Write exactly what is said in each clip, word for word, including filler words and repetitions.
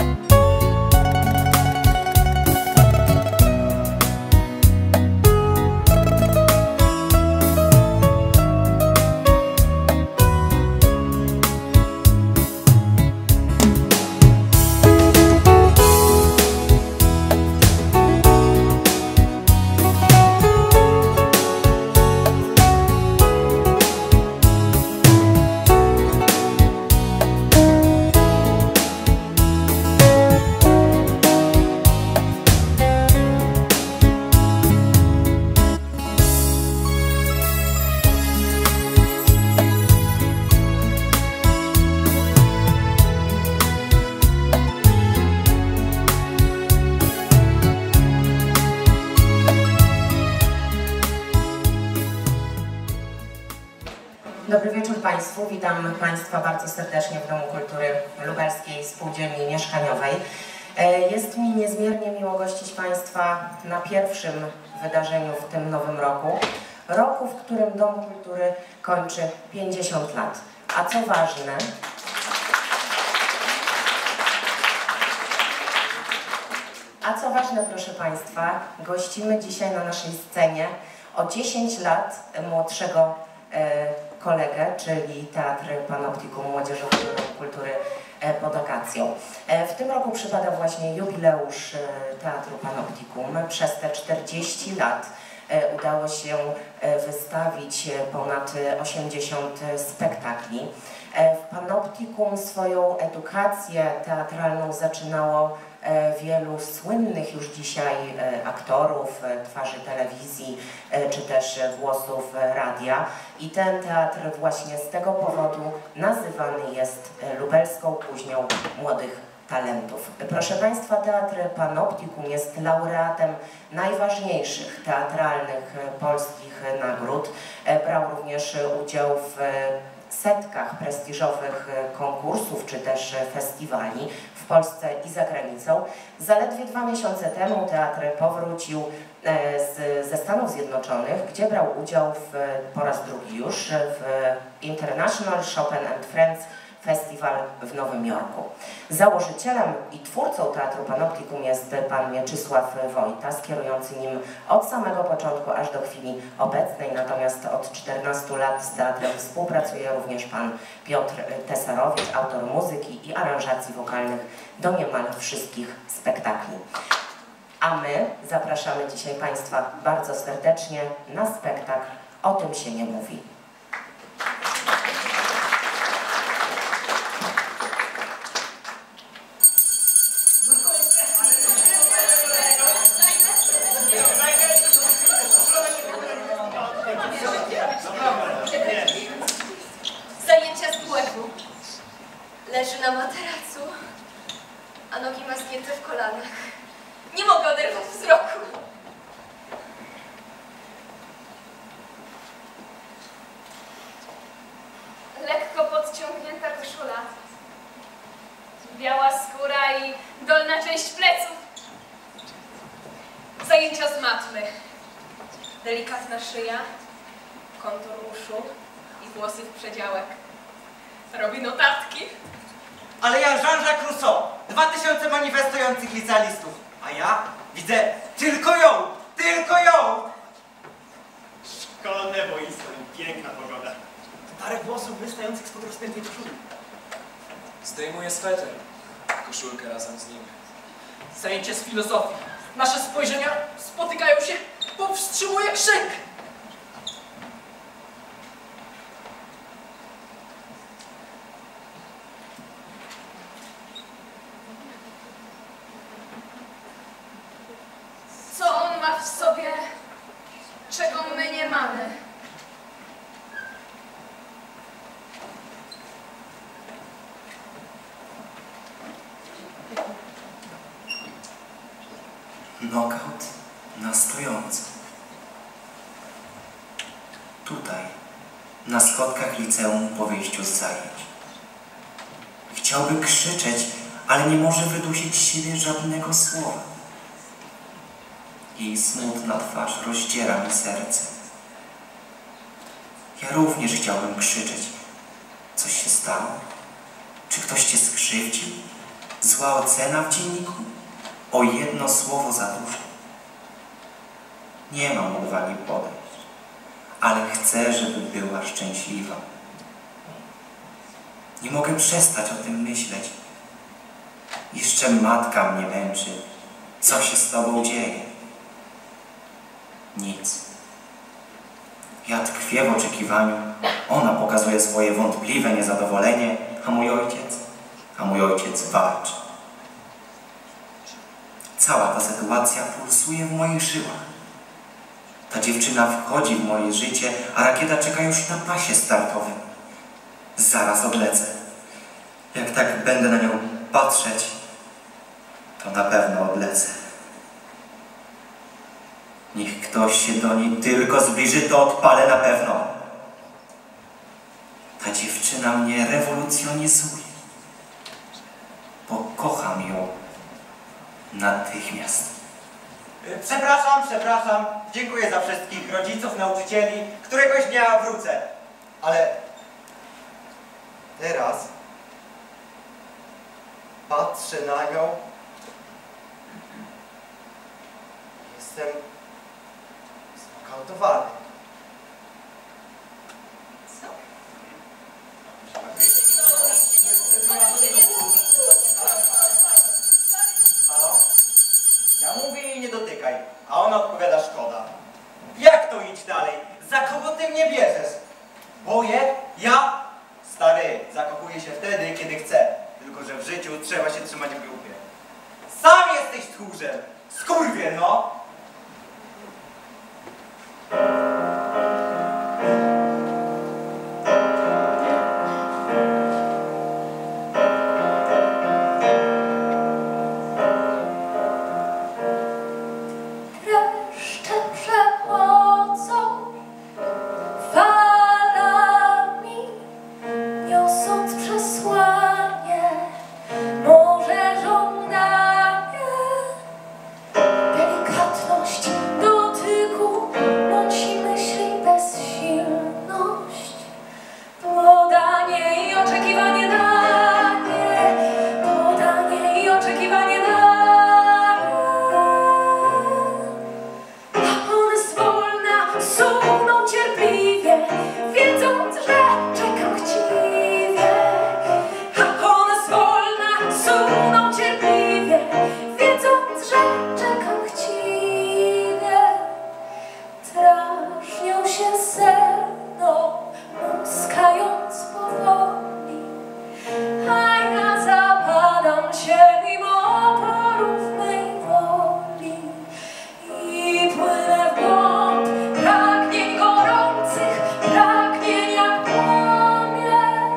Dobry wieczór Państwu. Witam Państwa bardzo serdecznie w Domu Kultury Lubelskiej Spółdzielni Mieszkaniowej. Jest mi niezmiernie miło gościć Państwa na pierwszym wydarzeniu w tym nowym roku. Roku, w którym Dom Kultury kończy pięćdziesiąt lat. A co ważne, a co ważne, proszę Państwa, gościmy dzisiaj na naszej scenie o dziesięć lat młodszego kolegę, czyli Teatr Panoptikum Młodzieżowy Domu Kultury pod Akacją. W tym roku przypada właśnie jubileusz Teatru Panoptikum. Przez te czterdzieści lat udało się wystawić ponad osiemdziesiąt spektakli. W Panoptikum swoją edukację teatralną zaczynało wielu słynnych już dzisiaj aktorów, twarzy telewizji, czy też głosów radia. I ten teatr właśnie z tego powodu nazywany jest lubelską kuźnią młodych talentów. Proszę Państwa, Teatr Panoptikum jest laureatem najważniejszych teatralnych polskich nagród. Brał również udział w setkach prestiżowych konkursów czy też festiwali w Polsce i za granicą. Zaledwie dwa miesiące temu teatr powrócił z, ze Stanów Zjednoczonych, gdzie brał udział w, po raz drugi już w International Chopin and Friends Festival w Nowym Jorku. Założycielem i twórcą Teatru Panoptikum jest pan Mieczysław Wojtas, kierujący nim od samego początku aż do chwili obecnej, natomiast od czternastu lat z teatrem współpracuje również pan Piotr Tesarowicz, autor muzyki i aranżacji wokalnych do niemal wszystkich spektakli. A my zapraszamy dzisiaj Państwa bardzo serdecznie na spektakl O tym się nie mówi. Zajęcia z błędu. Leży na materacu, a nogi ma zgięte w kolanach. Nie mogę oderwać wzroku. Lekko podciągnięta koszula, biała skóra i dolna część pleców. Zajęcia z matmy. Delikatna szyja, kontur uszu i włosy w przedziałek. Robi notatki. Ale ja Jean-Jacques Rousseau, dwa tysiące manifestujących licealistów, a ja widzę tylko ją, tylko ją! Szkolne boisko i piękna pogoda. Parę włosów wystających spod rozpiętej koszuli. Zdejmuję sweter, koszulkę razem z nim. Zajęcie z filozofii. Nasze spojrzenia spotykają się, powstrzymuje krzyk. Co on ma w sobie, czego my nie mamy? Knockout na stojąco. Tutaj, na schodkach liceum po wyjściu z zajęć. Chciałby krzyczeć, ale nie może wydusić z siebie żadnego słowa. Jej smutna twarz rozdziera mi serce. Ja również chciałbym krzyczeć. Coś się stało? Czy ktoś cię skrzywdził? Zła ocena w dzienniku? O jedno słowo za dużo. Nie mam odwagi podejść, ale chcę, żeby była szczęśliwa. Nie mogę przestać o tym myśleć. Jeszcze matka mnie męczy. Co się z tobą dzieje? Nic. Ja tkwię w oczekiwaniu. Ona pokazuje swoje wątpliwe niezadowolenie, a mój ojciec, a mój ojciec walczy. Cała ta sytuacja pulsuje w moich żyłach. Ta dziewczyna wchodzi w moje życie, a rakieta czeka już na pasie startowym. Zaraz odlecę. Jak tak będę na nią patrzeć, to na pewno odlecę. Niech ktoś się do niej tylko zbliży, to odpalę na pewno. Ta dziewczyna mnie rewolucjonizuje. Pokocham ją natychmiast. Przepraszam, przepraszam. Dziękuję za wszystkich rodziców, nauczycieli. Któregoś dnia wrócę. Ale teraz patrzę na nią. Jestem znokautowany. Co? Halo? Ja mówię jej nie dotykaj, a ona odpowiada szkoda. Jak to idź dalej? Za kogo ty mnie bierzesz? Boję? Ja? Stary, zakochuję się wtedy, kiedy chcę. Tylko że w życiu trzeba się trzymać w grupie. Sam jesteś tchórzem! Skurwiel, no! Dreszcze przechodzą falami, niosąc przesłanie, może żądanie, delikatność dotyku, bądź myśli bezsilność, podanie i oczekiwanie na nie, podanie i oczekiwanie na nie. Suną cierpliwie, wiedząc, że czekam chciwie. A one zwolna suną cierpliwie, wiedząc, że czekam chciwie. Drażnią się ze mną, muskając powoli, a ja zapadam się mimo oporów mej woli i płynę w błąd pragnień gorących, pragnień jak płomień.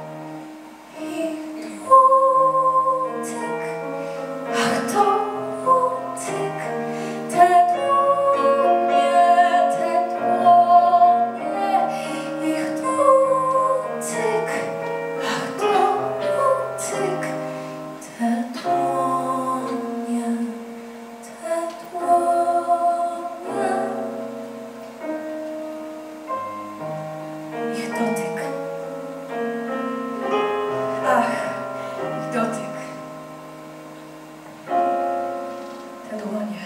Ich dotyk, ach dotyk, te dłonie, te dłonie. Ich dotyk, ach dotyk, te dłonie, te dłonie. Ich dotyk. Ach, ich dotyk. Te dłonie.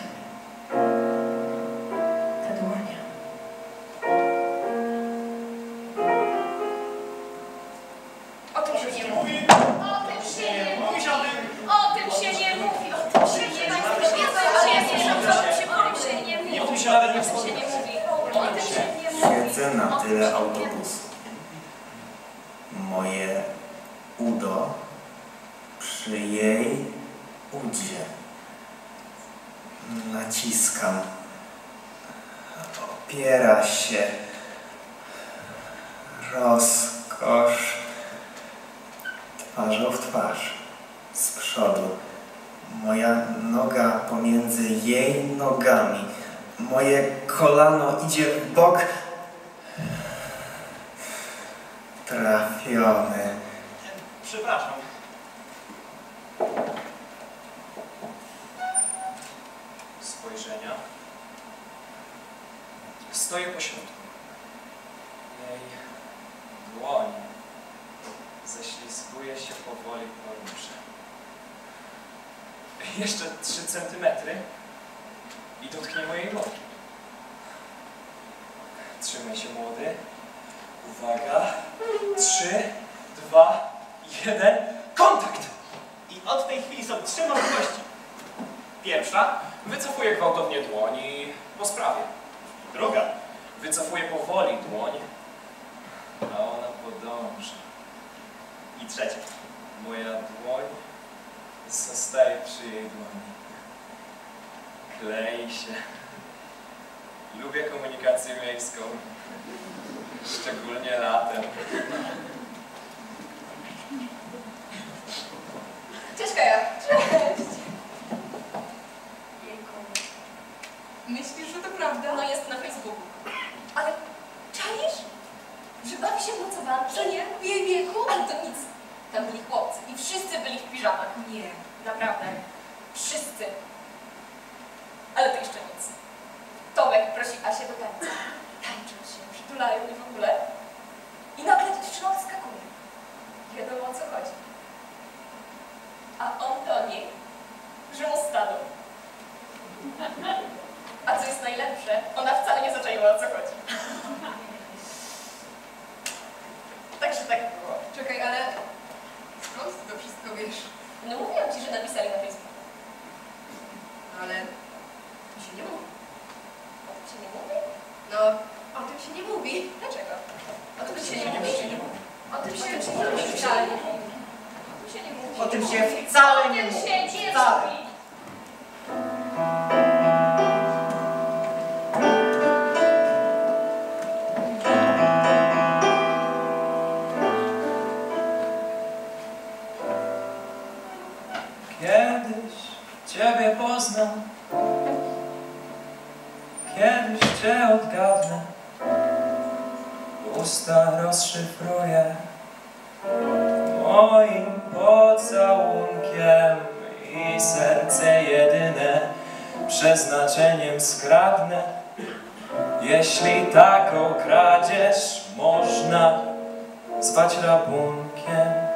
Te dłonie. O tym się nie mówi. O tym się nie mówi. O tym się nie mówi. O tym się nie mówi. O tym się nie mówi. Nie mówi się nawet nie O tym się nie mówi. O tym się nie mówi. Siedzę na tyle autobusu. Moje udo przy jej udzie. Naciskam. Opiera się. Rozkosz. Twarzą w twarz. Z przodu. Moja noga pomiędzy jej nogami. Moje kolano idzie w bok. Trafiony. Przepraszam. Spojrzenia. Stoję pośrodku. Jej dłoń ześlizguje się powoli po rusze. Jeszcze trzy centymetry i dotknie mojej głowy. Trzymaj się, młody. Uwaga. Trzy, dwa, jeden. Kontakt! I od tej chwili są trzy możliwości. Pierwsza. Wycofuję gwałtownie dłoń i po sprawie. Druga. Wycofuję powoli dłoń, a ona podąża. I trzecia. Moja dłoń zostaje przy jej dłoni. Klei się. Lubię komunikację miejską. Szczególnie latem. Cześć, Kaja. Cześć. Jejku. Myślisz, że to prawda? No jest na Facebooku. Ale czaisz? Że bawi się w nocowanki? Że nie? W jej wieku? Ale to nic. Tam byli chłopcy i wszyscy byli w piżamach. Nie. Naprawdę. Wszyscy. Ale to jeszcze nic. Tomek prosi Asię do tańca. Tańczą się, przytulają i w ogóle. I nagle dziewczyna odskakuje. Wiadomo, o co chodzi. A on do niej, że mu stanął. A co jest najlepsze, ona wcale nie zaczaiła, o co chodzi. Także tak było. Czekaj, ale skąd ty to wszystko wiesz? No mówiłam ci, że napisali na Facebooku. Ale to się nie mówi. O tym się nie mówi? No, o tym się nie mówi. Dlaczego? O tym się Nie nie mówi. mówi. O tym się O tym się nie nie mówi. mówi. Wcale nie mówi. O tym się nie mówi. O tym się wcale nie O tym mówi. się nie Wcale. mówi. Kiedyś Ciebie poznam, kiedyś Cię odgadnę, usta rozszyfruję moim pocałunkiem i serce jedyne przeznaczeniem skradnę. Jeśli taką kradzież można zwać rabunkiem,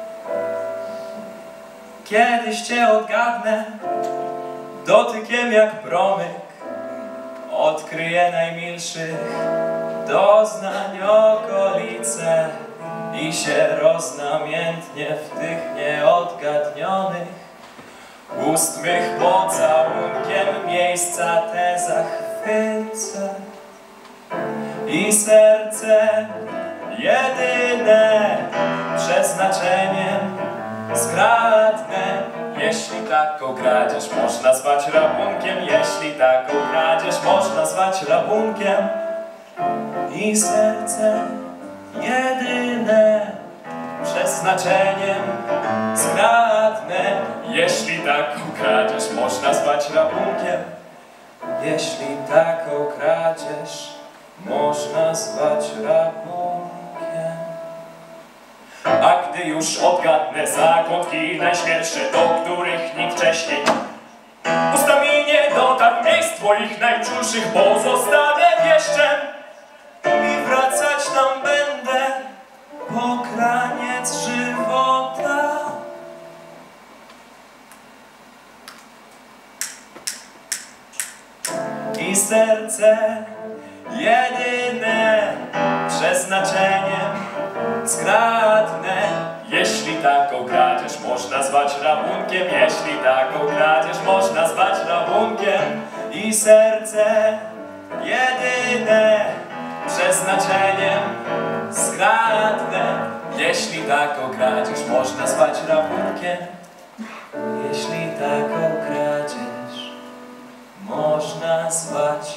kiedyś Cię odgadnę, dotykiem jak promyk odkryję najmilszych doznań okolice i się roznamiętnie w tych nieodgadnionych ust mych pocałunkiem miejsca te zachwycę i serce jedyne przeznaczeniem skradnę. Jeśli taką kradzież można zwać rabunkiem, jeśli taką kradzież można zwać rabunkiem i serce jedyne przeznaczeniem skradnę. Jeśli taką kradzież można zwać rabunkiem, jeśli taką kradzież można zwać rabunkiem. A gdy już odgadnę zakątki najśmielsze, do których nikt wcześniej ustami nie dotarł, miejsc twoich najczulszych pozostanę wieszczem i wracać tam będę po kraniec żywota. I serce jedyne przeznaczeniem skradnę. Jeśli taką kradzież można zwać rabunkiem, jeśli taką kradzież można zwać rabunkiem i serce jedyne przeznaczeniem skradnę. Jeśli taką kradzież można zwać rabunkiem, jeśli taką kradzież można zwać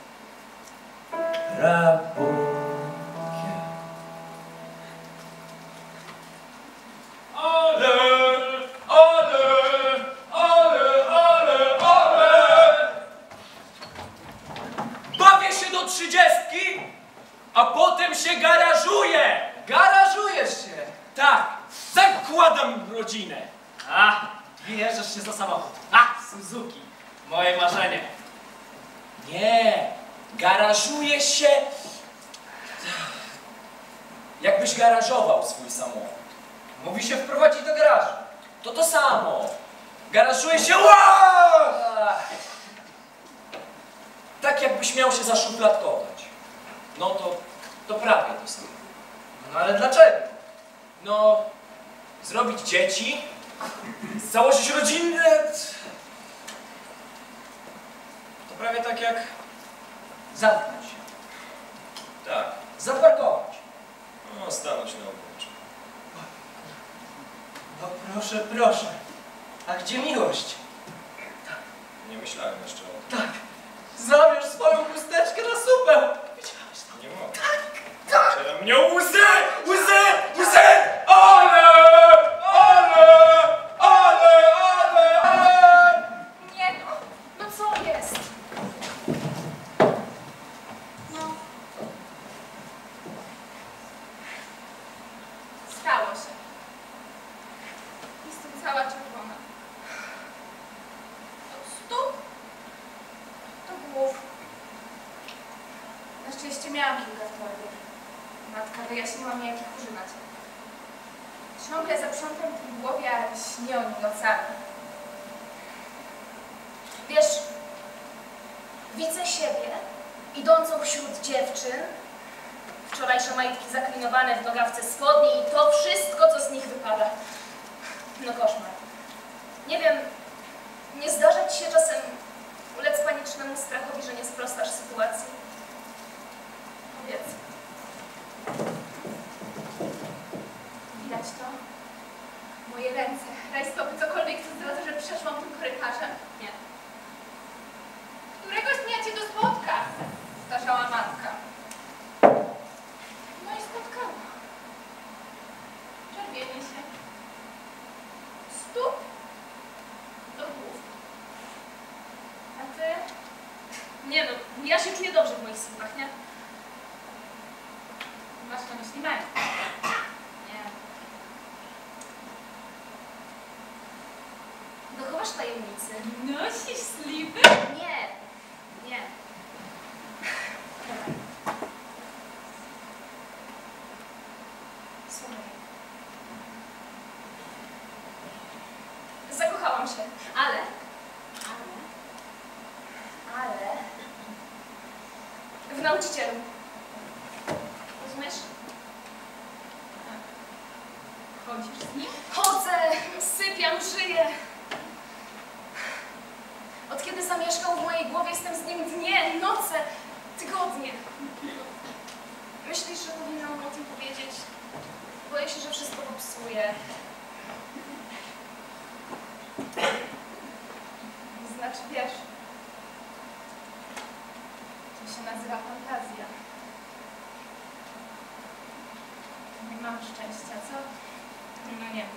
rabunkiem. Ale, ale, ale, ale, ale! Bawię się do trzydziestki, a potem się garażuję! Garażujesz się? Tak, zakładam rodzinę. A, bierzesz się za samochód. A, Suzuki, moje marzenie. Nie, garażuję się, jakbyś garażował swój samochód. Mówi się wprowadzić do garażu. To to samo. Garażuje się wow! Tak jakbyś miał się zaszufladkować. No to, to prawie to samo. No ale dlaczego? No, zrobić dzieci, założyć rodzinę. To prawie tak jak zamknąć się. Tak. Zaparkować. No, stanąć na obrocie. No proszę, proszę. A gdzie miłość? Nie myślałem jeszcze o tym. Tak. Zabierz swoją chusteczkę na supę. Widziałeś to? Nie mogę. Tak! Czerem mnie łzy! Łzy! Łzy! Ale! Ale! Ale! Ale! Ale! Nie no, no co jest? No. Stało się. Jestem cała czerwona. To stóp, to głów. Na szczęście miałam kilka torebek. Matka wyjaśniła mi, jak ich używać. Ciągle zaprzątam w tym głowie, ale śnię o nim nocami. Wiesz, widzę siebie, idącą wśród dziewczyn, wczorajsze majtki zaklinowane w nogawce spodni i to wszystko, co z nich wypada. No koszmar. Nie wiem, nie zdarza ci się czasem ulec panicznemu strachowi, że nie sprostasz sytuacji? Powiedz. Widać to? Moje ręce, rajstopy, cokolwiek, co zdradza, że przeszłam tym korytarzem? Nie. Któregoś dnia cię tu spotka, starzała matka. No i spotkała. Czerwienie się. Stóp do głów. A ty? Nie no, ja się czuję dobrze w moich słupach, nie? Masz na myśli Mary? Nie. Dochowasz tajemnicy? Nosisz slipy? Nie. Nie. Dobra. Słuchaj. Zakochałam się, ale... Ale... Ale... W nauczycielu. Rozumiesz? Chodzisz z nim? Chodzę, sypiam, żyję. Od kiedy zamieszkał w mojej głowie, jestem z nim dnie, noce, tygodnie. Myślisz, że powinnam o tym powiedzieć? Boję się, że wszystko popsuję. Znaczy, wiesz, to się nazywa fantazja. Nie mam szczęścia, co? No nie.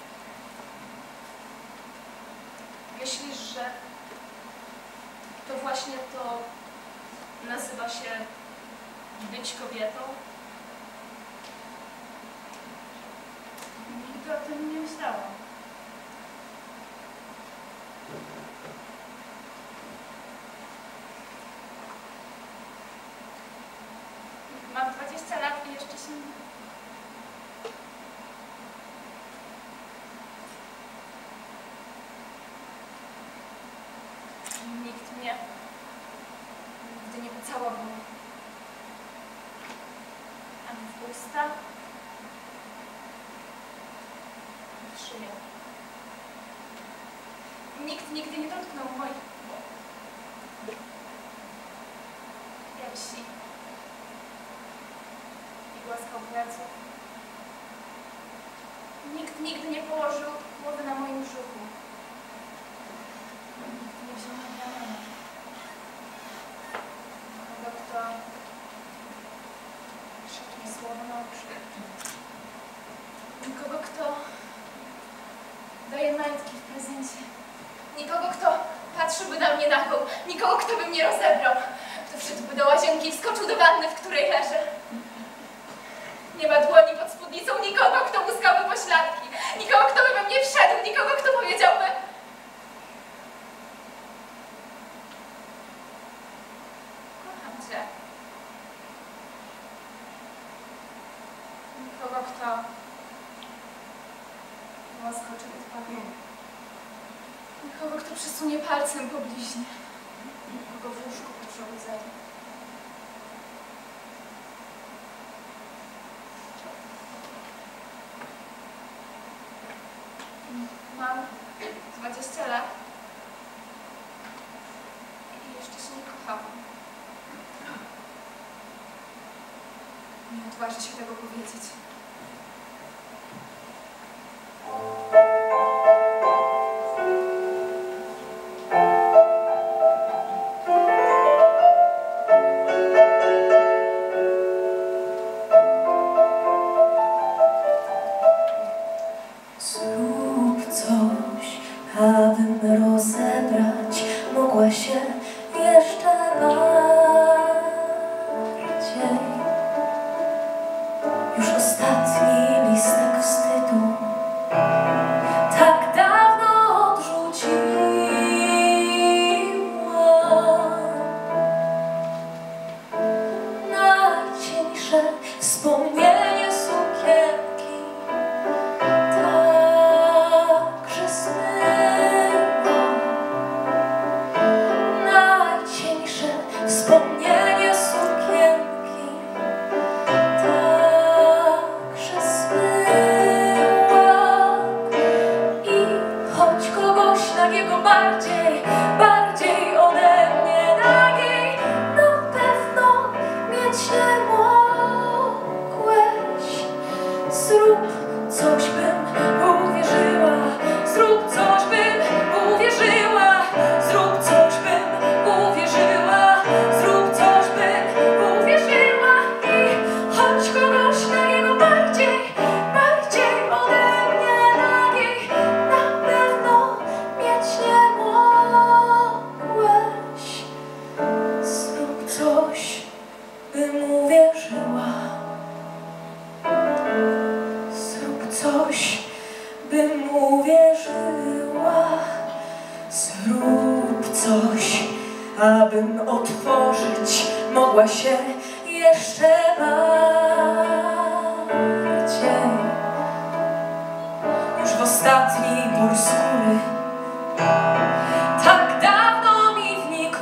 Myślisz, że to właśnie to nazywa się być kobietą? Nigdy o tym nie myślałam. Mam dwadzieścia lat i jeszcze się nie... Nikt mnie nigdy nie pocałował. Ani w usta, ani w szyję. Nikt nigdy nie dotknął moich piersi i głaskał pleców. Nikt nigdy nie położył głowy na moim brzuchu. Nikt nie wziął mnie na ramię. Kogo, kto szedł mi słowo na oczy. Nikogo, kto daje majtki w prezencie. Nikogo, kto patrzyłby na mnie nagą. Nikogo, kto by mnie rozebrał. Kto wszedłby do łazienki i wskoczył do wanny, w której leżę. Nie ma dłoni pod spódnicą. Nikogo, kto muskałby pośladki. Nikogo, kto by we mnie wszedł. Nikogo, kto powiedziałby: kocham cię. Nikogo, kto łaskoczy pod pachą. Kogo kto przesunie palcem po bliźnie. Kogo w łóżku poprowadzenie. Mam dwadzieścia lat i jeszcze się nie kochałam. Nie odważę się tego powiedzieć. Zrób coś, abym rozebrać mogła się jeszcze bardziej. Już ostatni listek wstydu tak dawno odrzuciłam. Najcieńsze wspomnienie sukienki także zmyłam. Najcieńsze wspomnienie sukienki także zmyłam. I choć kogoś nagiego bardziej, bardziej ode mnie nagiej na pewno mieć nie mogłeś. Zrób coś, bym uwierzyła, zrób coś, bym uwierzyła, zrób coś, bym uwierzyła, zrób coś, bym uwierzyła. I choć kogoś nagiego bardziej, bardziej ode mnie nagiej na pewno mieć nie mogłeś. Zrób coś, bym uwierzyła. Zrób coś, bym uwierzyła. Zrób coś, abym otworzyć mogła się jeszcze bardziej. Już w ostatni ból skóry tak dawno mi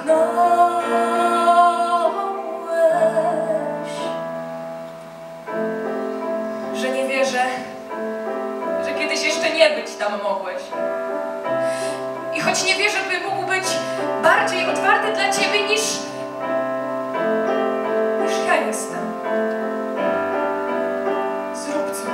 wniknąłeś, że nie wierzę, że kiedyś jeszcze nie być tam mogłeś. I choć nie wierzę, by mógł być bardziej otwarty dla ciebie niż, niż ja jestem. Zrób coś.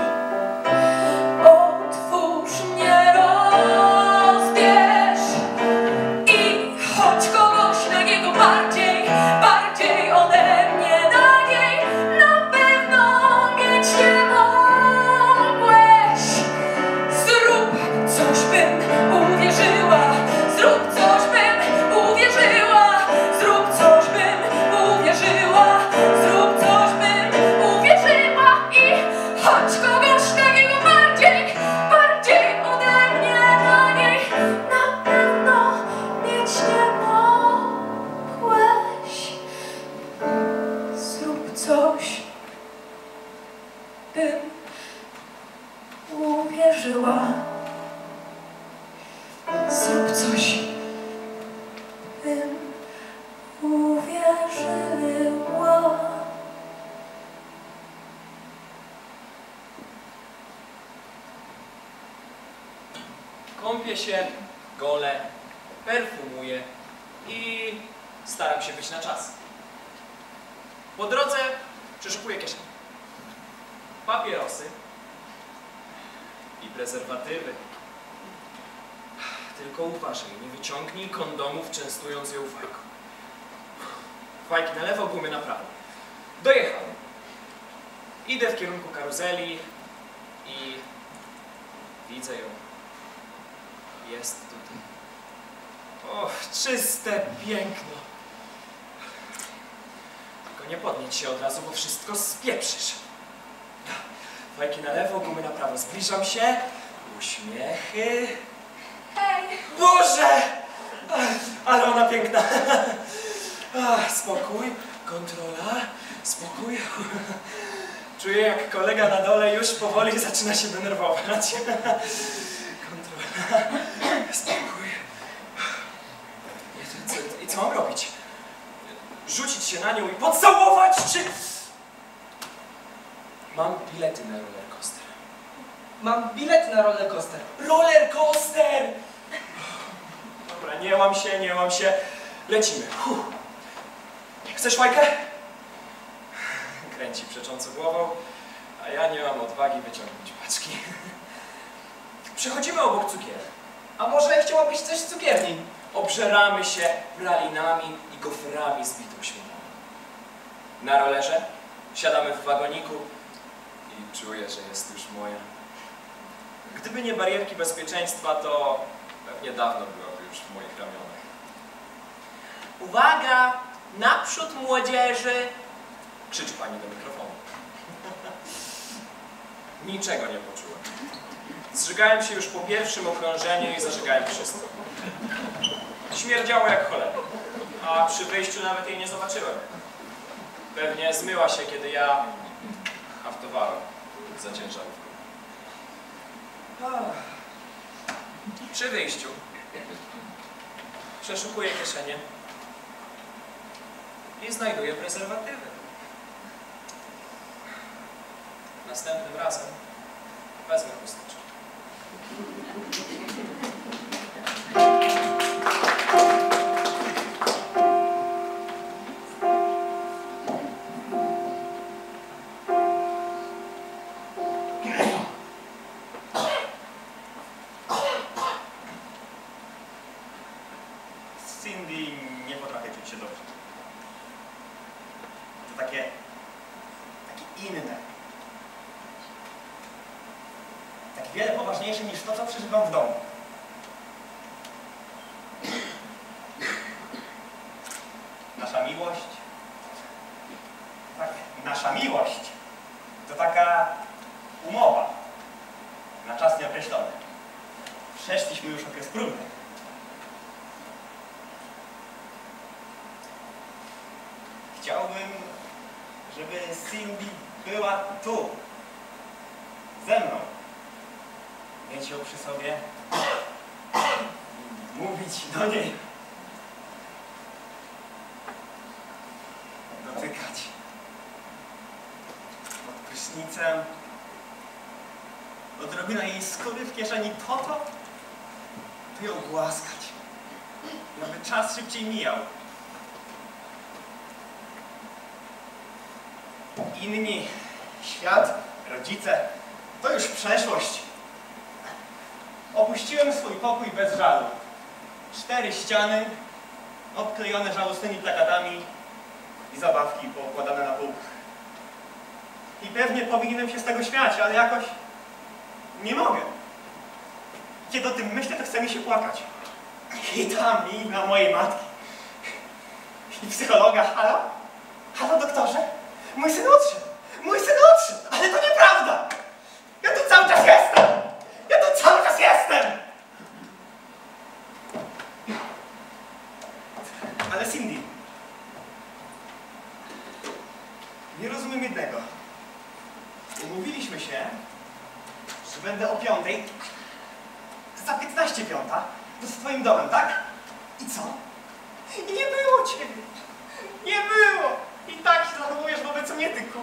Otwórz mnie, rozbierz. I choć kogoś nagiego bardziej, bardziej ode mnie nagiej na pewno mieć nie mogłeś. Zrób coś, bym uwierzyła. Zrób coś, bym uwierzyła. Zrób coś, bym uwierzyła. Zrób coś, bym uwierzyła. I choć kogoś takiego bardziej, bardziej ode mnie nagiej na pewno mieć nie mogłeś. Zrób coś, bym uwierzyła. Zrób coś, bym uwierzyła. Kąpię się, golę, perfumuję i staram się być na czas. Po drodze przeszukuję kieszeń. Papierosy i prezerwatywy. Tylko uważaj, nie wyciągnij kondomów, częstując ją fajką. Fajki na lewo, gumy na prawo. Dojechałem. Idę w kierunku karuzeli i widzę ją. Jest tutaj. Och, czyste piękno. Tylko nie podnieś się od razu, bo wszystko spieprzysz. Fajki na lewo, gumy na prawo. Zbliżam się. Uśmiechy. Hej! Boże! Ale ona piękna. Spokój, kontrola, spokój. Czuję, jak kolega na dole już powoli zaczyna się denerwować. Kontrola, spokój, się na nią i pocałować, czy... Mam bilety na rollercoaster. Mam bilet na rollercoaster. Rollercoaster! Dobra, nie łam się, nie łam się. Lecimy. Huh. Chcesz fajkę? Kręci przecząco głową, a ja nie mam odwagi wyciągnąć paczki. Przechodzimy obok cukierek. A może chciałabyś coś z cukierni? Obżeramy się pralinami i goframi z bitą śmietaną. Na rollerze siadamy w wagoniku i czuję, że jest już moja. Gdyby nie barierki bezpieczeństwa, to pewnie dawno byłaby już w moich ramionach. Uwaga! Naprzód młodzieży! Krzyczy pani do mikrofonu. Niczego nie poczułem. Zżygałem się już po pierwszym okrążeniu i zażygałem wszystko. Śmierdziało jak cholera, a przy wyjściu nawet jej nie zobaczyłem. Pewnie zmyła się, kiedy ja haftowałem za ciężarówką. Przy wyjściu przeszukuję kieszenie i znajduję prezerwatywy. Następnym razem wezmę chusteczkę. Z Cindy nie potrafię czuć się dobrze. To takie... takie inne. Tak wiele poważniejsze niż to, co przeżywam w domu. Nasza miłość... Tak, nasza miłość to taka umowa na czas nieokreślony. Przeszliśmy już okres próbny. Chciałbym, żeby Cindy była tu, ze mną. Mieć ją przy sobie, mówić do niej, dotykać pod prysznicem, odrobina jej skóry w kieszeni po to, by ją głaskać, aby czas szybciej mijał. Inni, świat, rodzice, to już przeszłość. Opuściłem swój pokój bez żalu. Cztery ściany, obklejone żałosnymi plakatami i zabawki poukładane na półkach. I pewnie powinienem się z tego śmiać, ale jakoś nie mogę. Kiedy o tym myślę, to chce mi się płakać. I tam, i na mojej matki. I psychologa. Halo? Halo, doktorze? Mój syn odszedł! Mój syn odszedł! Ale to nieprawda! Ja tu cały czas jestem! Ja tu cały czas jestem! Ale Cindy, nie rozumiem jednego. Umówiliśmy się, że będę o piątej, za piętnaście piąta, to z twoim domem, tak? I co? I nie było ciebie! Nie było! I tak się zachowujesz wobec mnie, tylko.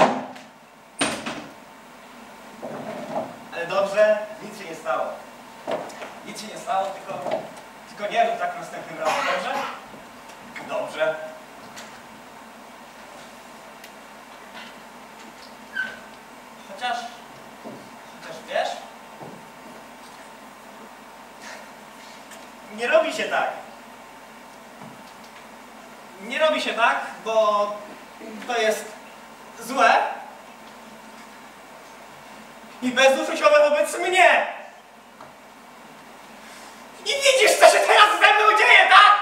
Ale dobrze, nic się nie stało. Nic się nie stało, tylko... Tylko nie rób tak następnym razem, dobrze? Dobrze. Chociaż... Chociaż wiesz... Nie robi się tak. Nie robi się tak, bo to jest złe i bezuczuciowe wobec mnie. I widzisz, co się teraz ze mną dzieje, tak?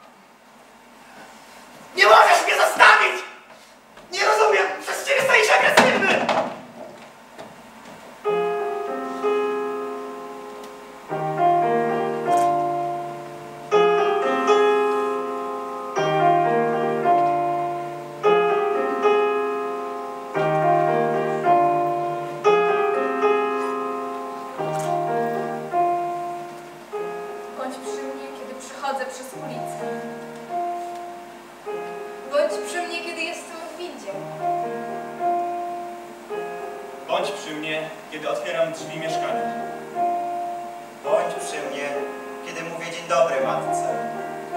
Nie możesz mnie zostawić! Nie rozumiem, przez ciebie stajesz agresywny! Bądź przy mnie, kiedy przechodzę przez ulicę. Bądź Bądź przy mnie, kiedy jestem w windzie. Bądź przy mnie, kiedy otwieram drzwi mieszkania. Bądź przy mnie, kiedy mówię dzień dobry matce.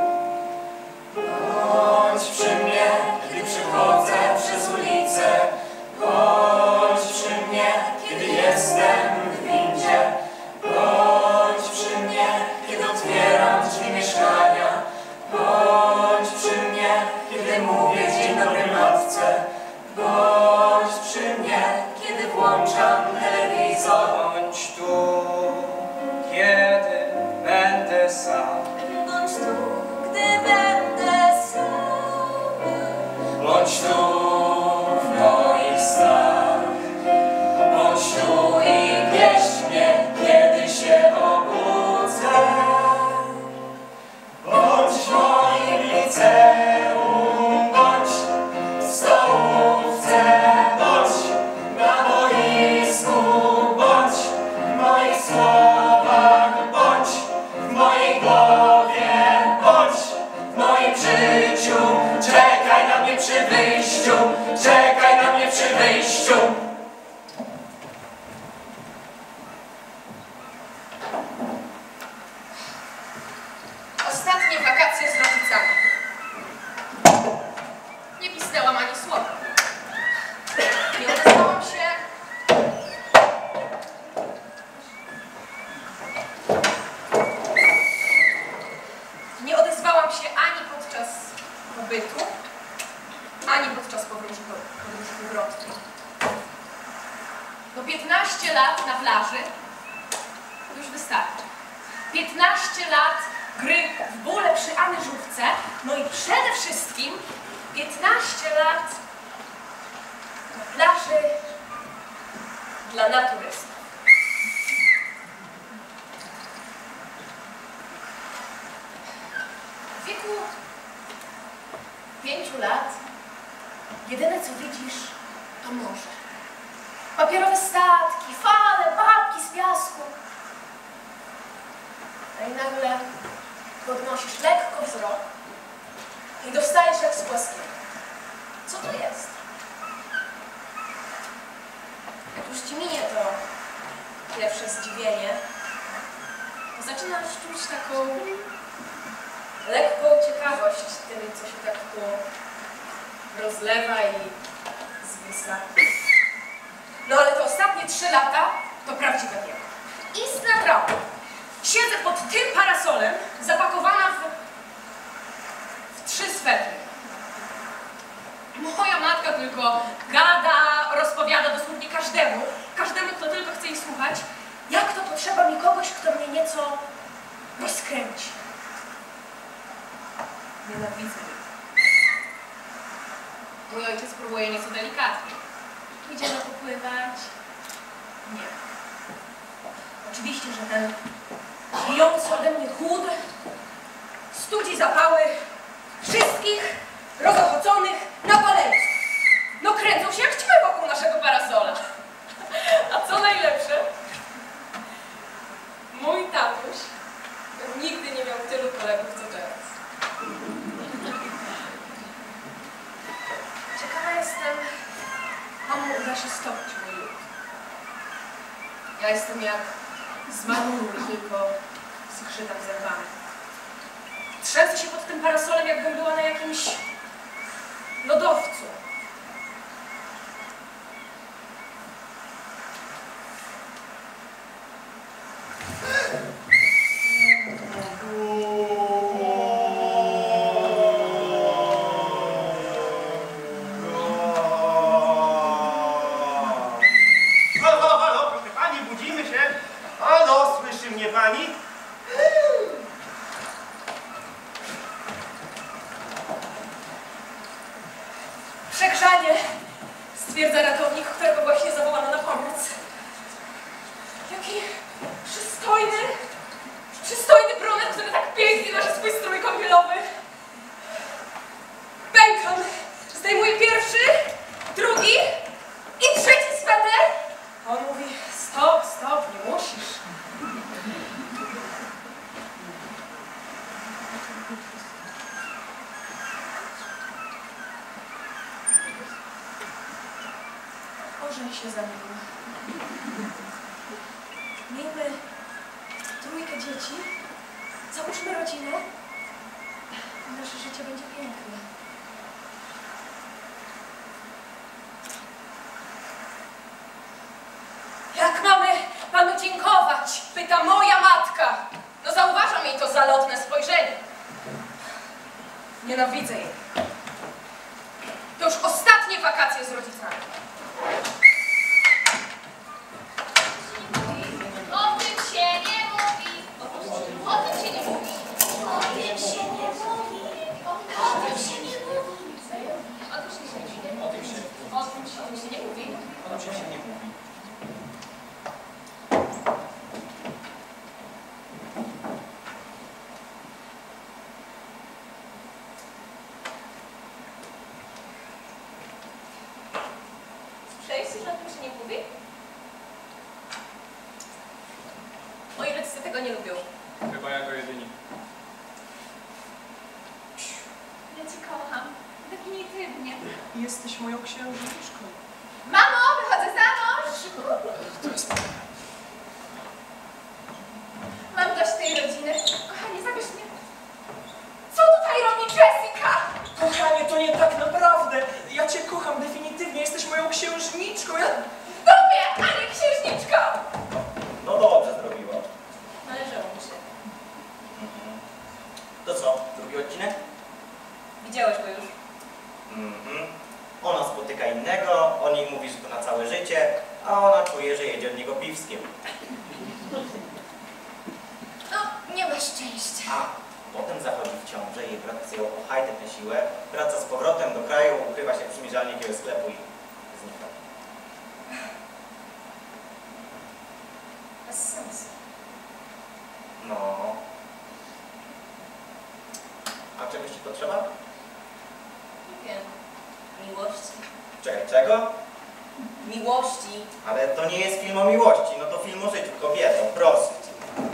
Bądź przy mnie, kiedy przychodzę przez ulicę. Bądź przy mnie, kiedy jestem w windzie. Bądź przy mnie, kiedy otwieram drzwi mieszkania. Bądź przy mnie, kiedy mówię dzień dobry matce. Bądź przy mnie, kiedy włączam telewizor. Bądź tu, kiedy będę sam. Bądź tu, gdy będę sam. Bądź tu w moich snach. Bądź tu i wieść mnie, kiedy się obudzę. Bądź w moim liceum, bądź w stołówce, bądź na boisku, bądź w moich słowach, bądź w mojej głowie, bądź w moim życiu. Czekaj na mnie przy wyjściu, czekaj na mnie przy wyjściu. Ostatnie wakacje z rodzicami. Nie pisnęłam ani słowa. Nie odezwałam się. Nie odezwałam się ani podczas pobytu, ani podczas podróży, podróży powrotnej. No piętnaście lat na plaży to już wystarczy. piętnaście lat gry w bóle przy anyżówce, no i przede wszystkim piętnaście lat na plaży dla naturystów. W wieku pięciu lat jedyne co widzisz to morze. Papierowe statki, fale, babki z piasku. No i nagle podnosisz lekko wzrok i dostajesz jak z płaskiego. Co to jest? Jak już ci minie to pierwsze zdziwienie, to zaczynasz czuć taką lekką ciekawość tym, co się tak tu rozlewa i zwisa. No ale te ostatnie trzy lata to prawdziwe wieko. Istna trauma. Siedzę pod tym parasolem, zapakowana w, w trzy swetry. Moja matka tylko gada, rozpowiada dosłownie każdemu, każdemu, kto tylko chce jej słuchać, jak to potrzeba mi kogoś, kto mnie nieco rozkręci. Nienawidzę jej. Mój ojciec próbuje nieco delikatnie. Idziemy popływać? Nie. Oczywiście, że ten bijący ode mnie chłód studzi zapały wszystkich rozochoconych napaleńców. No kręcą się jak ćmy wokół naszego parasola. A co najlepsze, mój tatuś nigdy nie miał tylu kolegów co teraz. Ciekawa jestem, komu uda się stopić mój lód. Ja jestem jak zmarły, tylko zgrzytam zębami. Trzęsę się pod tym parasolem, jakbym była na jakimś lodowcu. Halo, halo, proszę pani, budzimy się. Halo, słyszy mnie pani? ożeń się za niego. Miejmy trójkę dzieci, załóżmy rodzinę i nasze życie będzie piękne. Jak mamy panu dziękować? Pyta moja matka. No zauważam jej to zalotne spojrzenie. Nienawidzę jej. To już ostatnie wakacje z rodzicami. O tym się nie mówi. O tym się nie mówi. O tym się nie mówi. O tym się nie mówi. O tym się nie mówi. O tym się, O tym się nie mówi. o tym się nie mówi. Słyszeliście, że o tym się nie mówi? Moi rodzice tego nie lubią. Chyba jako jedyni. Ja cię kocham. Definitywnie. Jesteś moją księżniczką. Mamo, wychodzę za mąż! To jest prawda. Mam dość tej rodziny. Kochanie, zabierz mnie. Co tutaj robi Jessica? Kochanie, to nie tak naprawdę. Ja cię kocham definitywnie. Jesteś moją księżniczką. Ja... Tobie, a nie księżniczka! No dobrze zrobiła. Należało mi się. Mhm. To co, drugi odcinek? Widziałeś go już. Mhm. Ona spotyka innego, on jej mówi, że to na całe życie, a ona czuje, że jedzie od niego piwskiem. No, nie masz szczęścia. A potem zachodzi w ciążę, jej brat chce ją ochajtać na siłę, wraca z powrotem do kraju, ukrywa się przy mierzalni jakiegoś sklepu i znika. Bez sensu. No. A czegoś ci potrzeba? Nie wiem. Miłości. Czekaj, czego? Miłości. Ale to nie jest film o miłości, no to film o życiu kobietą, proszę cię.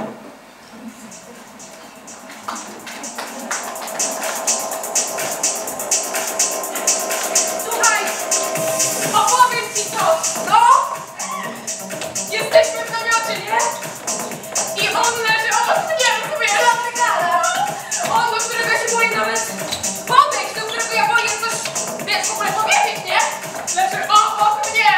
Słuchaj, opowiem ci coś, no! Jesteśmy w namiocie, nie? I on leży obok mnie, rozumiesz? On, do którego się boję nawet podejść, do którego ja boję coś, wiesz, w ogóle powiedzieć, nie? Leży obok mnie!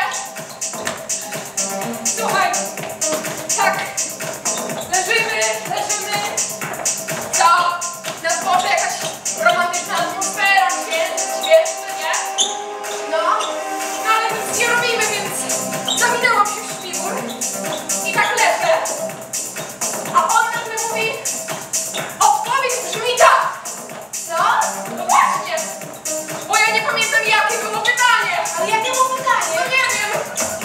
Słuchaj, tak, leżymy, leżymy, co? Na dworze jakaś romantyczna atmosfera, księżyc, świeczny, nie? No, no ale nic nie robimy, więc zawinęłam się w śpiwór i tak leżę, a on nagle mówi, odpowiedź brzmi tak. Co? No właśnie, bo ja nie pamiętam, jakie było pytanie. Ale jakie było pytanie? No nie wiem.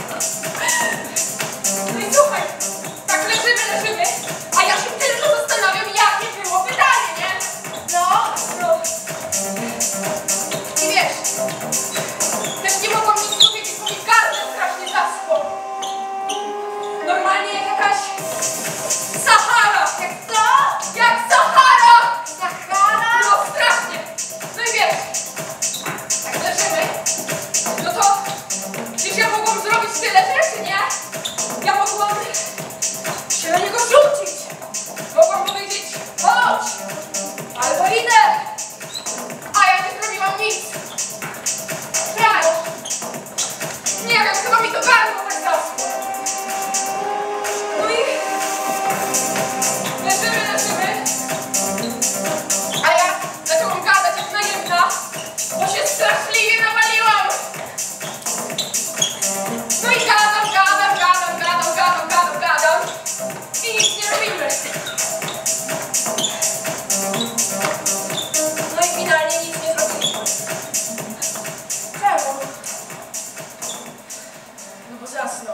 No i słuchaj, tak leżymy, leżymy, a ja się tylko zastanawiam, jakie było pytanie, nie? No, no. I wiesz, też nie mogłam nic powiedzieć, bo mi gardło strasznie zaschło. Normalnie jak jakaś Sahara. Jak co? Jak Sahara! Sahara? No strasznie. No i wiesz, tak leżymy, no to przecież ja mogłam zrobić tyle rzeczy, nie? Ja mogłam się na niego rzucić. Mogłam powiedzieć, chodź, albo idę. A ja nie zrobiłam nic. Kraj. Nie wiem, chyba mi to gardło tak zaschło. No i leżymy, leżymy. A ja zaczęłam gadać jak najemna, bo się straszliwie nawaliłam. No i gadam, gadam, gadam, gadam, gadam, gadam, gadam. I nic nie robimy. No i finalnie nic nie zrobiliśmy. Czemu? No bo zasnął.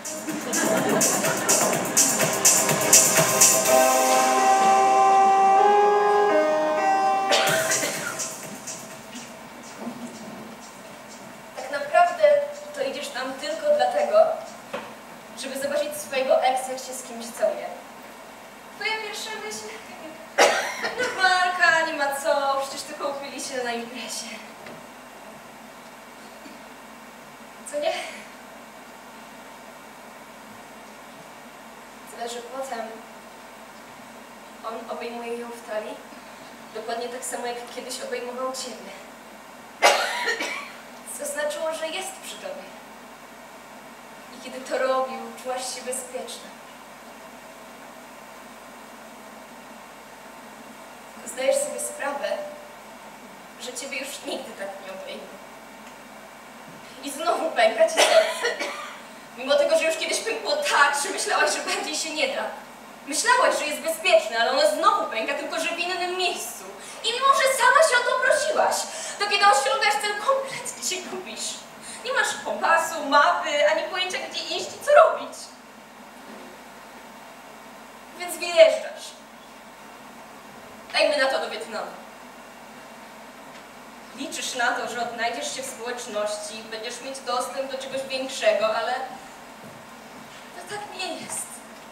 Tak naprawdę to idziesz tam tylko dlatego, żeby zobaczyć swojego ex, jak się z kimś całuje. Twoja pierwsza myśl? Normalka, nie ma co, przecież tylko uchyli się na imprezie. Co nie? Prawda, że potem on obejmuje ją w talii, dokładnie tak samo jak kiedyś obejmował ciebie. Co znaczyło, że jest przy tobie. I kiedy to robił, czułaś się bezpieczna. Zdajesz sobie sprawę, że ciebie już nigdy tak nie obejmie. I znowu pęka ci serce. Mimo tego, że już kiedyś pękło tak, że myślałaś, że bardziej się nie da. Myślałaś, że jest bezpieczne, ale ono znowu pęka, tylko że w innym miejscu. I mimo, że sama się o to prosiłaś, to kiedy osiągasz cel, kompletnie się gubisz. Nie masz kompasu, mapy, ani pojęcia, gdzie iść i co robić. Więc wyjeżdżasz. Dajmy na to do Wietnamu. Liczysz na to, że odnajdziesz się w społeczności, będziesz mieć dostęp do czegoś większego, ale to tak nie jest.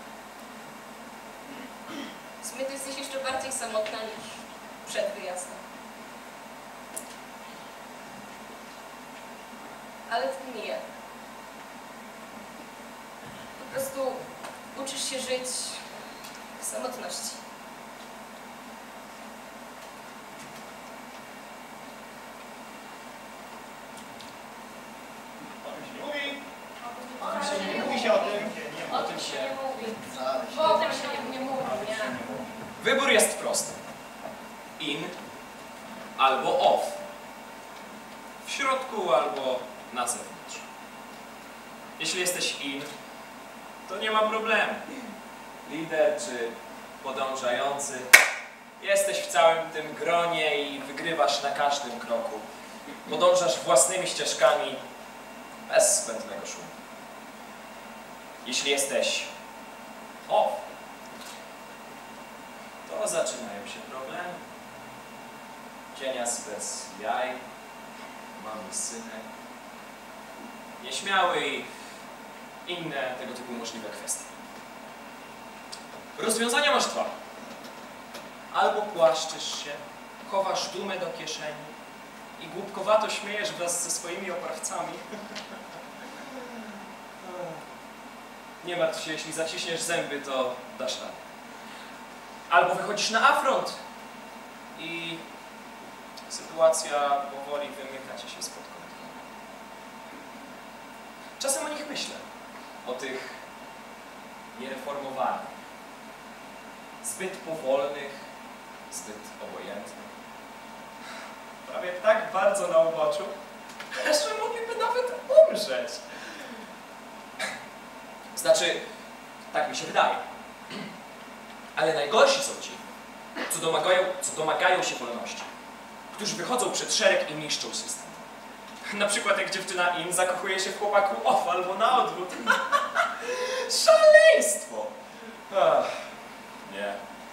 W sumie ty jesteś jeszcze bardziej samotna niż przed wyjazdem. Ale to mija. Po prostu uczysz się żyć w samotności. O tym się nie mówi. O tym się nie mówi się o tym. O tym się nie mówi. Bo o tym się nie, nie mówi, nie? Wybór jest prosty. In albo off. W środku albo na zewnątrz. Jeśli jesteś in, to nie ma problemu. Lider czy podążający. Jesteś w całym tym gronie i wygrywasz na każdym kroku. Podążasz własnymi ścieżkami bez zbędnego szumu. Jeśli jesteś off, to zaczynają się problemy. Cienias bez jaj, mamy synek, nieśmiały i inne tego typu możliwe kwestie. Rozwiązania masz dwa. Albo płaszczysz się, chowasz dumę do kieszeni i głupkowato śmiejesz wraz ze swoimi oprawcami. Nie martw się, jeśli zaciśniesz zęby, to dasz radę. Albo wychodzisz na afront i sytuacja powoli wymyka ci się spod kontroli. Czasem o nich myślę, o tych niereformowanych, zbyt powolnych, zbyt obojętnych, prawie tak bardzo na uboczu, że mogliby nawet umrzeć. Znaczy, tak mi się wydaje. Ale najgorsi są ci, co domagają, co domagają się wolności, którzy wychodzą przed szereg i niszczą system. Na przykład jak dziewczyna in zakochuje się w chłopaku off albo na odwrót. Szaleństwo! Ach, nie.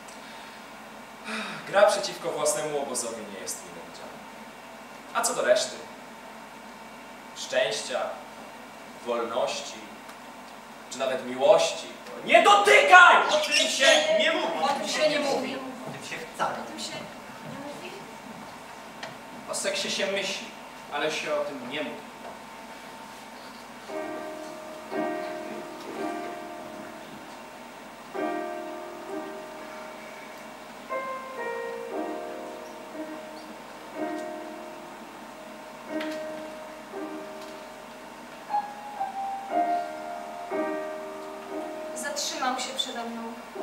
Gra przeciwko własnemu obozowi nie jest mile widziana. A co do reszty? Szczęścia, wolności, czy nawet miłości. To nie dotykaj! O tym się nie mówi. O tym się nie mówi. O tym się wcale. O tym się nie mówi? O seksie się myśli, ale się o tym nie mówi. Zatrzymał się przede mną.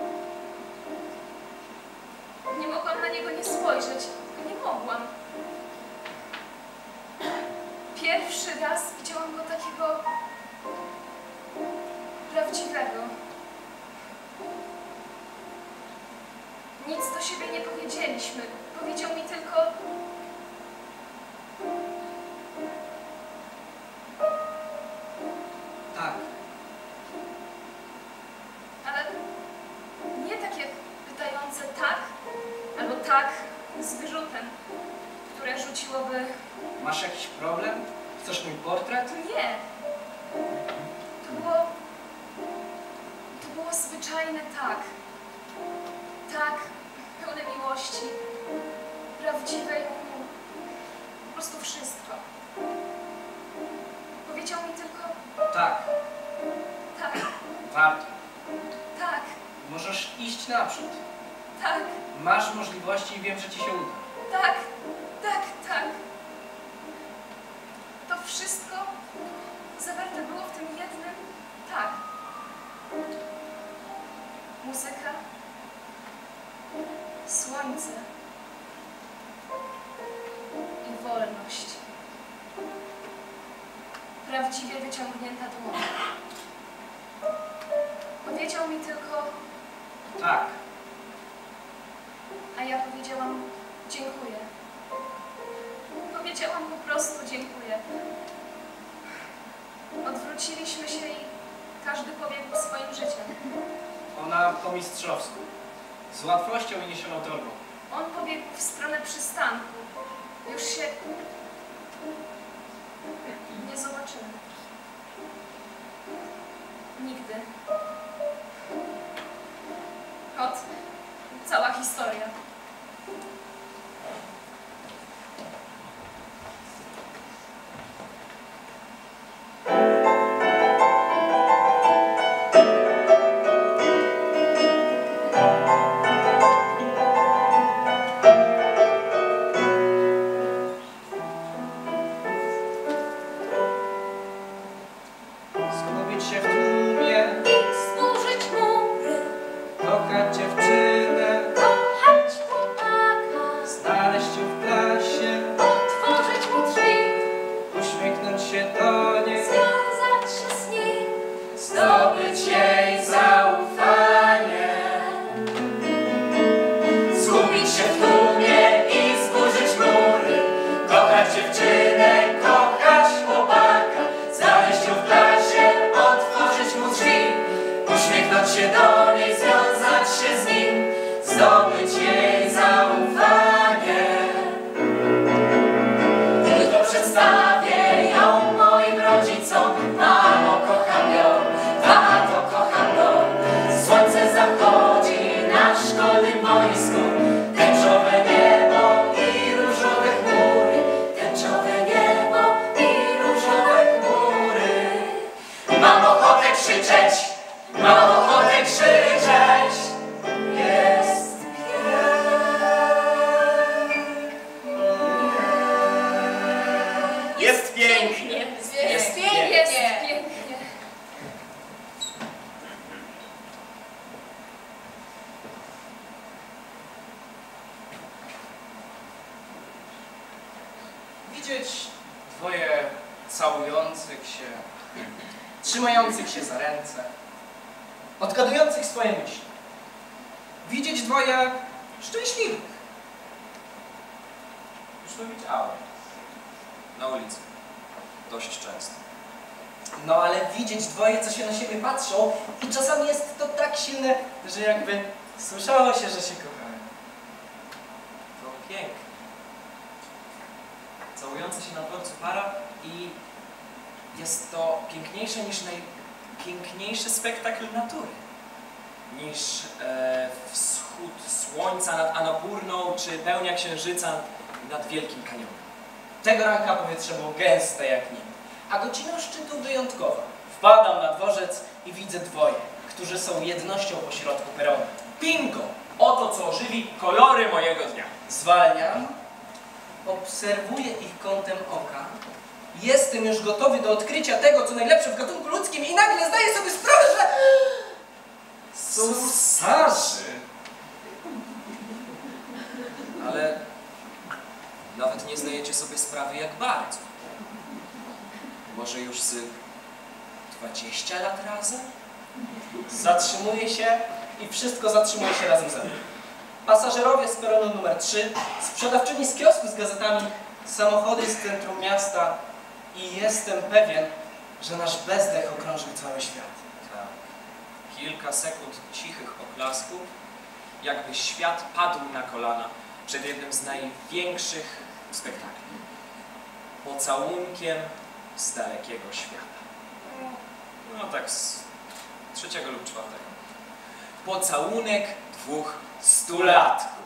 Nie mogłam na niego nie spojrzeć. Nie mogłam. Pierwszy raz widziałam go takiego prawdziwego. Nic do siebie nie powiedzieliśmy. Powiedział mi tylko: Tak. ale nie takie pytające tak albo tak z wyrzutem, które rzuciłoby: Masz jakiś problem? Chcesz mój portret? nie. To było... To było zwyczajne tak. Tak, pełne miłości, prawdziwej, po prostu wszystko. Powiedział mi tylko: Tak. tak, Warto. tak. Masz możliwości i wiem, że ci się uda. Tak, tak, tak. To wszystko zawarte było w tym jednym tak. Muzyka, słońce i wolność. Prawdziwie wyciągnięta dłoń. Powiedział mi tylko Tak. a ja powiedziałam dziękuję. Powiedziałam po prostu dziękuję. Odwróciliśmy się i każdy pobiegł swoim życiem. Ona po mistrzowsku. Z łatwością i niesioną drogą. On pobiegł w stronę przystanku. Już się nie zobaczymy. Nigdy. Ot, cała historia. Zgubić się w tłumie, Stworzyć mury, kochać dziewczynę, kochać chłopaka, znaleźć ją w klasie, otworzyć mu drzwi, uśmiechnąć się do niej, związać się z nim, zdobyć jej zaufanie. Zgubić się w tłumie i zburzyć mury, kochać dziewczynę, kochać chłopaka, znaleźć ją w klasie, otworzyć mu drzwi, uśmiechnąć się do niej, związać się z nim, zdobyć jej zaufanie. Jutro przedstawię ją moim rodzicom, mamo, kocham ją, tato, kocham go. Słońce zachodzi na szkolnym boisku, tęczowe niebo i różowe chmury, tęczowe niebo i różowe chmury. Mam ochotę krzyczeć, mam ochotę krzyczeć, jest pięknie. Jest pięknie. Jest Jest pięknie. Jest pięknie. Widzieć dwoje całujących się, trzymających się za ręce, odgadujących swoje myśli. Widzieć dwoje szczęśliwych. Już to widziałem. Na ulicy. Dość często. No ale widzieć dwoje, co się na siebie patrzą i czasami jest to tak silne, że jakby słyszało się, że się kochają. To piękne. Całująca się na dworcu para i jest to piękniejsze niż najpiękniejszy spektakl natury. Niż e, wschód słońca nad Annapurną, czy pełnia księżyca nad Wielkim Kanionem. Tego ranka powietrze było gęste jak nim, a godzina szczytu wyjątkowa. Wpadam na dworzec i widzę dwoje, którzy są jednością pośrodku peronu. Bingo! Oto co ożywi kolory mojego dnia. Zwalniam, obserwuję ich kątem oka. Jestem już gotowy do odkrycia tego, co najlepsze w gatunku ludzkim i nagle zdaję sobie sprawę, że... Są starzy. Ale nawet nie zdajecie sobie sprawy, jak bardzo. Może już z dwadzieścia lat razem? Zatrzymuję się i wszystko zatrzymuje się razem ze mną. Pasażerowie z peronu numer trzy, sprzedawczyni z kiosku z gazetami, samochody z centrum miasta i jestem pewien, że nasz bezdech okrążył cały świat. Tak. Kilka sekund cichych oklasków, jakby świat padł na kolana przed jednym z największych spektakli. Pocałunkiem z dalekiego świata. No tak z trzeciego lub czwartego. Pocałunek dwóch stulatków.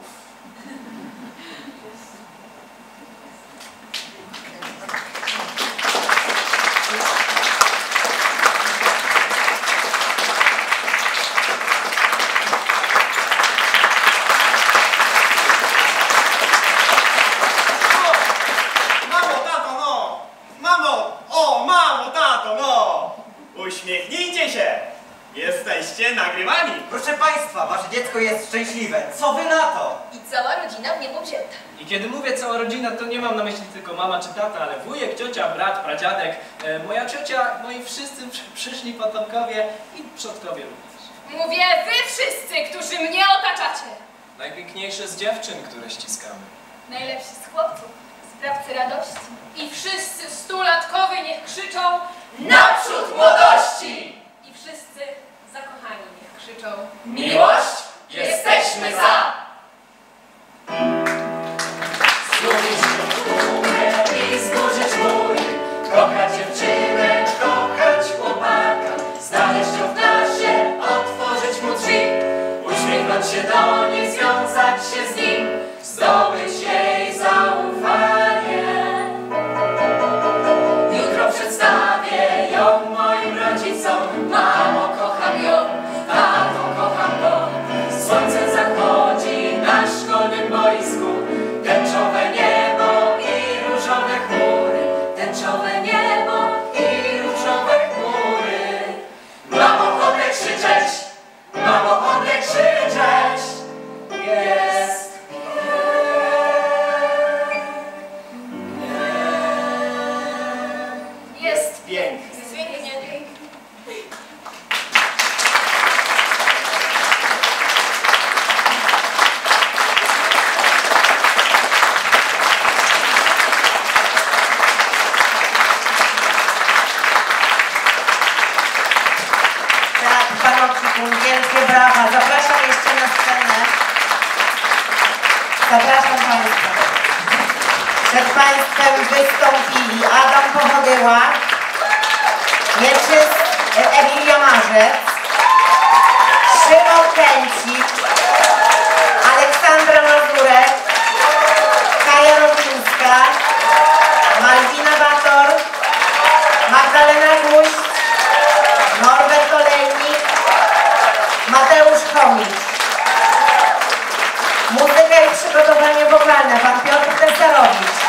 państwa, wasze dziecko jest szczęśliwe. Co wy na to? I cała rodzina w niebo wzięta. I kiedy mówię cała rodzina, to nie mam na myśli tylko mama czy tata, ale wujek, ciocia, brat, pradziadek, e, moja ciocia, moi wszyscy przy, przyszli potomkowie i przodkowie również. Mówię wy wszyscy, którzy mnie otaczacie. Najpiękniejsze z dziewczyn, które ściskamy. Najlepsi z chłopców, sprawcy radości. I wszyscy stulatkowie niech krzyczą Naprzód młodości! I wszyscy zakochani niech krzyczą. Miłość? Jesteśmy za! Zgubić umie i zburzyć mury, kochać dziewczynę, kochać chłopaka, znaleźć ją w klasie, otworzyć mu drzwi, uśmiechnąć się do niej, związać się z nim, zdobyć jej zaufanie. Jutro przedstawię ją moim rodzicom, mamo, kocham ją, tato, kocham go. Słońce zachodzi na szkolnym boisku, tęczowe niebo i różowe chmury, tęczowe niebo i różowe chmury. Mamo, ochotę krzyczeć, mam ochotę krzyczeć, jest Jest Pięknie. pięknie. Tak, panowczyku, wielkie brawa. Zapraszam jeszcze na scenę. Zapraszam Państwa. Przed Państwem wystąpili Adam Pochodyła, Mieczys, Emilia Marzec, Szymon Kęcik, Aleksandra Mazurek, Kaja Robińska, Malwina Bator, Magdalena Guść, Norbert Olejnik, Mateusz Chomicz. Muzyka i przygotowanie wokalne pan Piotr Tesarowicz.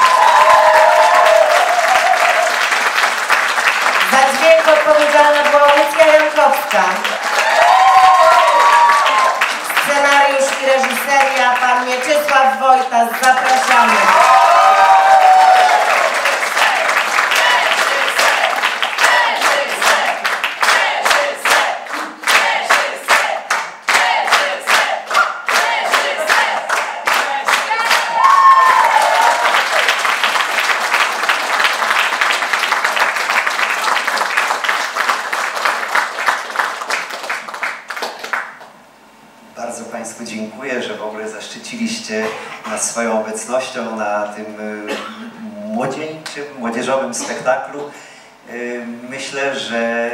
Za dźwięk odpowiedzialna była Łucja Jankowska. Scenariusz i reżyseria pan Mieczysław Wojtas. Zapraszamy. Bardzo Państwu dziękuję, że w ogóle zaszczyciliście nas swoją obecnością na tym y, młodzieńczym, młodzieżowym spektaklu. Y, Myślę, że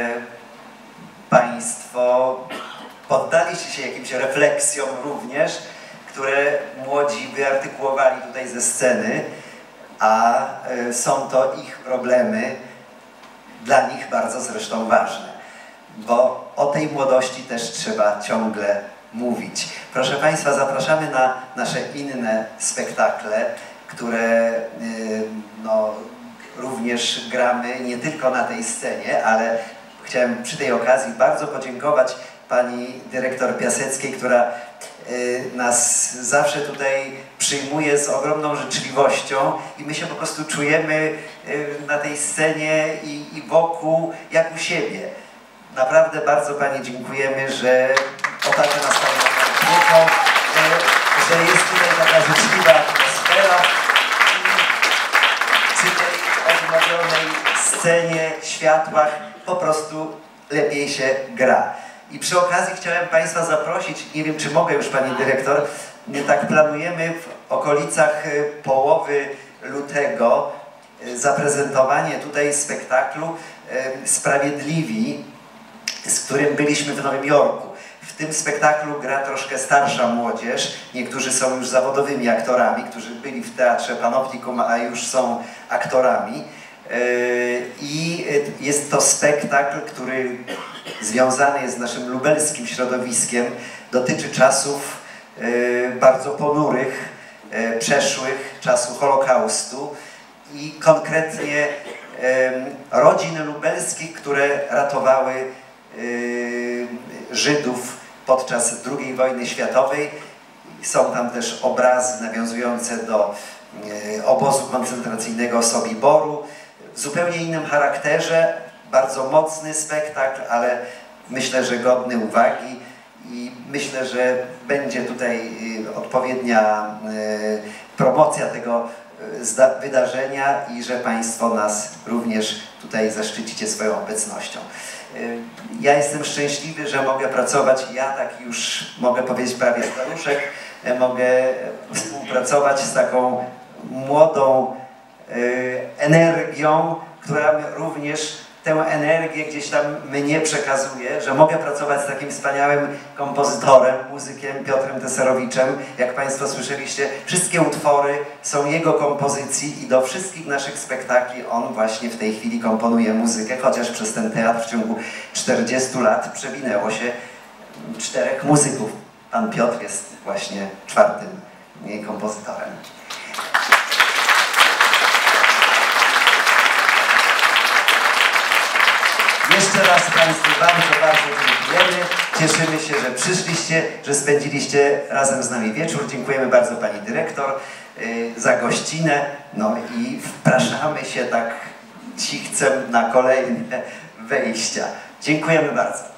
Państwo poddaliście się jakimś refleksjom również, które młodzi wyartykułowali tutaj ze sceny, a y, są to ich problemy, dla nich bardzo zresztą ważne, bo o tej młodości też trzeba ciągle mówić. Proszę Państwa, zapraszamy na nasze inne spektakle, które y, no, również gramy nie tylko na tej scenie, ale chciałem przy tej okazji bardzo podziękować pani dyrektor Piaseckiej, która y, nas zawsze tutaj przyjmuje z ogromną życzliwością i my się po prostu czujemy y, na tej scenie i, i wokół jak u siebie. Naprawdę bardzo Pani dziękujemy, że otacza nas Pani opieką, że jest tutaj taka życzliwa atmosfera. Przy tej odnowionej scenie, światłach po prostu lepiej się gra. I przy okazji chciałem Państwa zaprosić, nie wiem czy mogę już Pani Dyrektor, tak planujemy w okolicach połowy lutego zaprezentowanie tutaj spektaklu Sprawiedliwi, z którym byliśmy w Nowym Jorku. W tym spektaklu gra troszkę starsza młodzież. Niektórzy są już zawodowymi aktorami, którzy byli w Teatrze Panoptikum, a już są aktorami. I jest to spektakl, który związany jest z naszym lubelskim środowiskiem. Dotyczy czasów bardzo ponurych, przeszłych, czasu Holokaustu i konkretnie rodzin lubelskich, które ratowały Żydów podczas drugiej wojny światowej. Są tam też obrazy nawiązujące do e, obozu koncentracyjnego Sobiboru w zupełnie innym charakterze, bardzo mocny spektakl, ale myślę, że godny uwagi i myślę, że będzie tutaj e, odpowiednia e, promocja tego e, wydarzenia i że Państwo nas również tutaj zaszczycicie swoją obecnością. Ja jestem szczęśliwy, że mogę pracować, ja tak już mogę powiedzieć prawie staruszek, mogę współpracować z taką młodą energią, która również tę energię gdzieś tam mnie przekazuje, że mogę pracować z takim wspaniałym kompozytorem, muzykiem Piotrem Teserowiczem. Jak Państwo słyszeliście, wszystkie utwory są jego kompozycji i do wszystkich naszych spektakli on właśnie w tej chwili komponuje muzykę, chociaż przez ten teatr w ciągu czterdziestu lat przewinęło się czterech muzyków. Pan Piotr jest właśnie czwartym kompozytorem. Jeszcze raz Państwu bardzo, bardzo dziękujemy. Cieszymy się, że przyszliście, że spędziliście razem z nami wieczór. Dziękujemy bardzo Pani Dyrektor yy, za gościnę. No i wpraszamy się tak cichcem na kolejne wejścia. Dziękujemy bardzo.